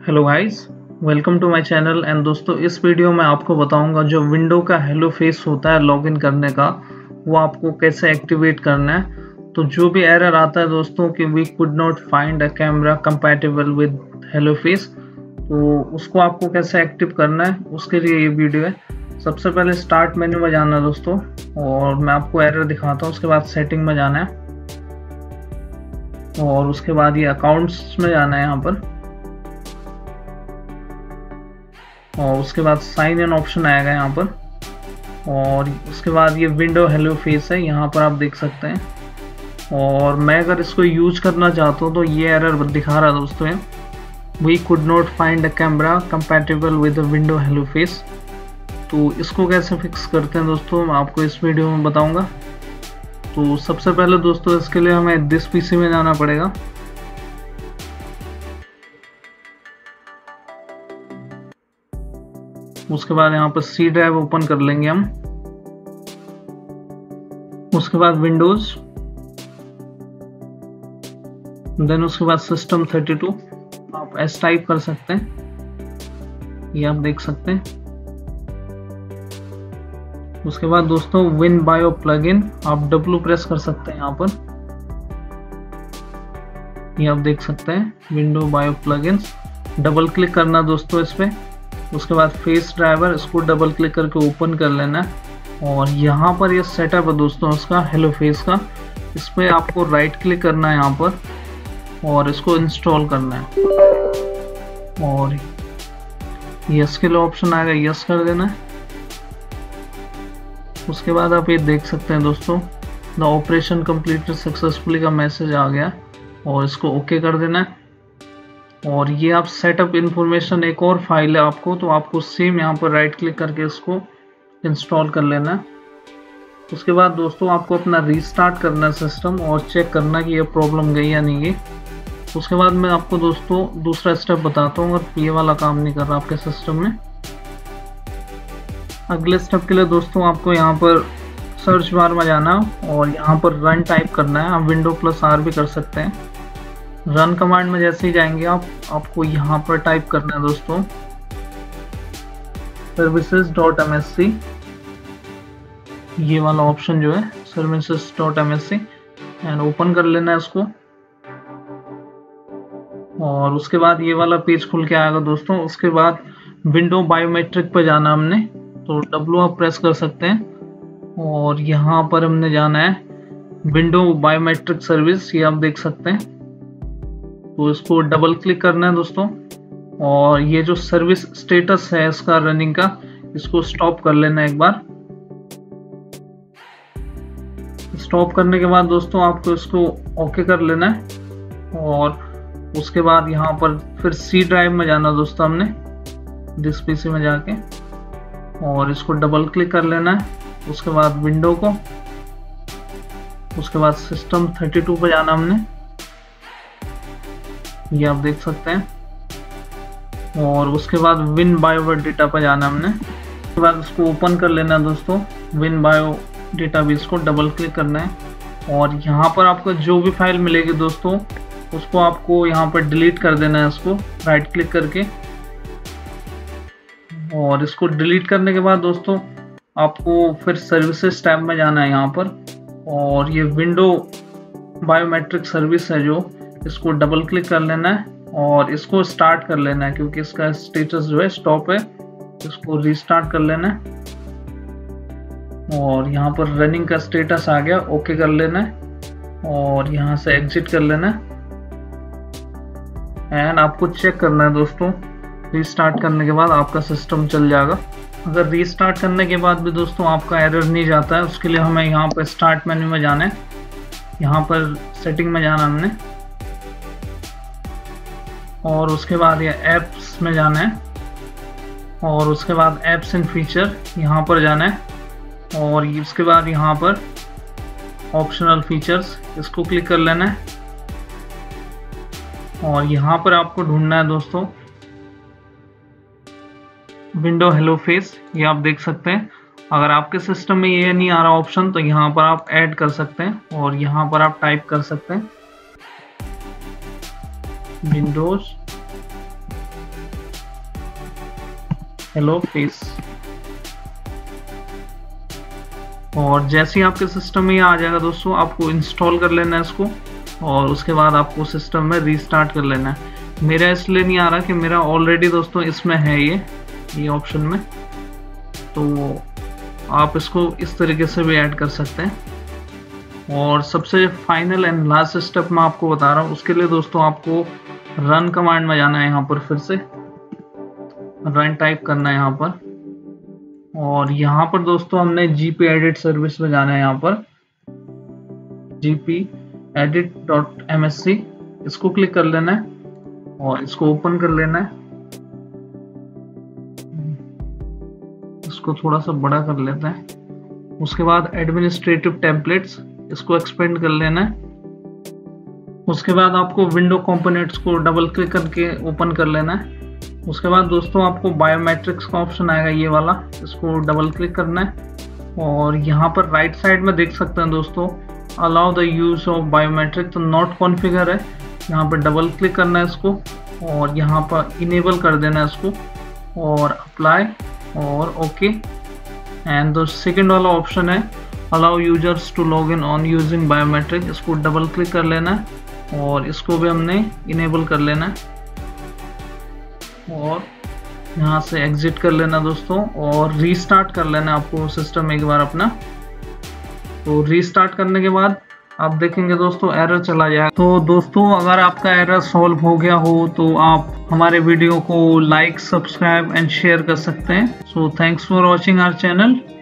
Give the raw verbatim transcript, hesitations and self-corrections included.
Hello guys, welcome to my channel. And दोस्तों, इस video में आपको बताऊंगा जो विंडो का हेलो फेस होता है लॉगिन करने का, वो आपको कैसे एक्टिवेट करना है। तो जो भी एरर आता है दोस्तों कि we could not find a camera compatible with hello face, तो उसको आपको कैसे एक्टिव करना है, उसके लिए ये वीडियो है। सबसे पहले स्टार्ट मेन्यू में जाना है दोस्तों, और मैं आपको एरर दिखाता हूँ। उसके बाद सेटिंग में जाना है, और उसके बाद ये अकाउंट्स में जाना है यहाँ पर, और उसके बाद साइन इन ऑप्शन आएगा यहाँ पर, और उसके बाद ये विंडो हेलो फेस है, यहाँ पर आप देख सकते हैं। और मैं अगर इसको यूज करना चाहता हूँ तो ये एरर दिखा रहा है दोस्तों, we could not find a camera compatible with window hello face. तो इसको कैसे फिक्स करते हैं दोस्तों, मैं आपको इस वीडियो में बताऊंगा। तो सबसे पहले दोस्तों इसके लिए हमें दिस पीसी में जाना पड़ेगा। उसके बाद यहाँ पर सी ड्राइव ओपन कर लेंगे हम। उसके बाद विंडोज, देन उसके बाद सिस्टम थर्टी टू, आप एस टाइप कर सकते हैं, ये आप देख सकते हैं। उसके बाद दोस्तों विन बायो प्लगइन, आप डब्ल्यू प्रेस कर सकते हैं यहाँ पर, ये आप देख सकते हैं window bio plugins. Double click करना दोस्तों इस पे। उसके बाद फेस ड्राइवर, इसको डबल क्लिक करके ओपन कर लेना है, और यहाँ पर ये सेटअप है दोस्तों उसका हेलो फेस का। इस पर आपको राइट क्लिक करना है यहाँ पर, और इसको इंस्टॉल करना है, और यस के लिए ऑप्शन आएगा, यस कर देना है। उसके बाद आप ये देख सकते हैं दोस्तों द ऑपरेशन कंप्लीटेड सक्सेसफुली का मैसेज आ गया, और इसको ओके कर देना है। और ये आप सेटअप इंफॉर्मेशन एक और फाइल है आपको, तो आपको सेम यहाँ पर राइट क्लिक करके इसको इंस्टॉल कर लेना है। उसके बाद दोस्तों आपको अपना रीस्टार्ट करना है सिस्टम, और चेक करना कि ये प्रॉब्लम गई या नहीं गई। उसके बाद मैं आपको दोस्तों दूसरा स्टेप बताता हूँ अगर ये वाला काम नहीं कर रहा आपके सिस्टम में। अगले स्टेप के लिए दोस्तों आपको यहाँ पर सर्च बार में जाना, और यहाँ पर रन टाइप करना है। आप विंडो प्लस आर भी कर सकते हैं। रन कमांड में जैसे ही जाएंगे आप आपको यहाँ पर टाइप करना है दोस्तों services dot M S C, ये वाला ऑप्शन जो है services dot M S C, and open कर लेना है इसको। और उसके बाद ये वाला पेज खुल के आएगा दोस्तों। उसके बाद विंडो बायोमेट्रिक पर जाना हमने, तो डब्ल्यू आप प्रेस कर सकते हैं, और यहाँ पर हमने जाना है विंडो बायोमेट्रिक सर्विस, ये आप देख सकते हैं। तो इसको डबल क्लिक करना है दोस्तों, और ये जो सर्विस स्टेटस है इसका रनिंग का, इसको स्टॉप कर लेना है एक बार। स्टॉप करने के बाद दोस्तों आपको इसको ओके कर लेना है, और उसके बाद यहाँ पर फिर सी ड्राइव में जाना दोस्तों हमने, दिस पीसी में जाके, और इसको डबल क्लिक कर लेना है। उसके बाद विंडो को, उसके बाद सिस्टम थर्टी टू पे जाना हमने, ये आप देख सकते हैं। और उसके बाद विन बायो डेटा पर जाना हमने। उसके बाद इसको ओपन कर लेना है दोस्तों, विन बायो डेटाबेस को डबल क्लिक करना है, और यहाँ पर आपको जो भी फाइल मिलेगी दोस्तों उसको आपको यहाँ पर डिलीट कर देना है, इसको राइट क्लिक करके। और इसको डिलीट करने के बाद दोस्तों आपको फिर सर्विसेज टैब में जाना है यहाँ पर, और ये विंडो बायोमेट्रिक सर्विस है जो, इसको डबल क्लिक कर लेना है, और इसको स्टार्ट कर लेना है क्योंकि इसका स्टेटस जो है स्टॉप है। इसको रीस्टार्ट कर लेना है, और यहाँ पर रनिंग का स्टेटस आ गया, ओके कर लेना है, और यहाँ से एग्जिट कर लेना है। एंड आपको चेक करना है दोस्तों, रीस्टार्ट करने के बाद आपका सिस्टम चल जाएगा। अगर रीस्टार्ट करने के बाद भी दोस्तों आपका एरर नहीं जाता है, उसके लिए हमें यहाँ पर स्टार्ट मेन्यू में जाना है, यहाँ पर सेटिंग में जाना हमने, और उसके बाद ये ऐप्स में जाना है, और उसके बाद ऐप्स एंड फीचर यहाँ पर जाना है, और उसके बाद यहाँ पर ऑप्शनल फीचर्स, इसको क्लिक कर लेना है। और यहाँ पर आपको ढूंढना है दोस्तों विंडो हेलो फेस, ये आप देख सकते हैं। अगर आपके सिस्टम में ये नहीं आ रहा ऑप्शन तो यहाँ पर आप ऐड कर सकते हैं, और यहाँ पर आप टाइप कर सकते हैं विंडोज हेलो फेस। और जैसे ही आपके सिस्टम में ये आ जाएगा दोस्तों, आपको इंस्टॉल कर लेना है इसको और उसके बाद आपको सिस्टम में रीस्टार्ट कर लेना है। मेरा इसलिए नहीं आ रहा कि मेरा ऑलरेडी दोस्तों इसमें है ये ये ऑप्शन में, तो आप इसको इस तरीके से भी ऐड कर सकते हैं। और सबसे फाइनल एंड लास्ट स्टेप मैं आपको बता रहा हूँ, उसके लिए दोस्तों आपको रन कमांड में जाना है। यहाँ पर फिर से रन टाइप करना है यहाँ पर, और यहाँ पर दोस्तों हमने जीपी एडिट सर्विस में जाना है। यहाँ पर GP edit dot M S C इसको क्लिक कर लेना है और इसको ओपन कर लेना है। इसको थोड़ा सा बड़ा कर लेते हैं। उसके बाद एडमिनिस्ट्रेटिव टेम्पलेट्स इसको एक्सपेंड कर लेना है। उसके बाद आपको विंडो कंपोनेंट्स को डबल क्लिक करके ओपन कर लेना है। उसके बाद दोस्तों आपको बायोमेट्रिक्स का ऑप्शन आएगा ये वाला, इसको डबल क्लिक करना है और यहाँ पर राइट साइड में देख सकते हैं दोस्तों allow the use of biometric, तो नॉट कॉन्फ़िगर है। यहाँ पर डबल क्लिक करना है इसको और यहाँ पर इनेबल कर देना है इसको और अप्लाई और ओके। एंड द सेकेंड वाला ऑप्शन है allow users to log in on using biometric, इसको डबल क्लिक कर लेना है और इसको भी हमने इनेबल कर लेना है और यहाँ से एग्जिट कर लेना दोस्तों और रीस्टार्ट कर लेना आपको सिस्टम एक बार अपना। तो रीस्टार्ट करने के बाद आप देखेंगे दोस्तों एरर चला जाएगा। तो दोस्तों अगर आपका एरर सॉल्व हो गया हो तो आप हमारे वीडियो को लाइक, सब्सक्राइब एंड शेयर कर सकते हैं। So thanks for watching our channel.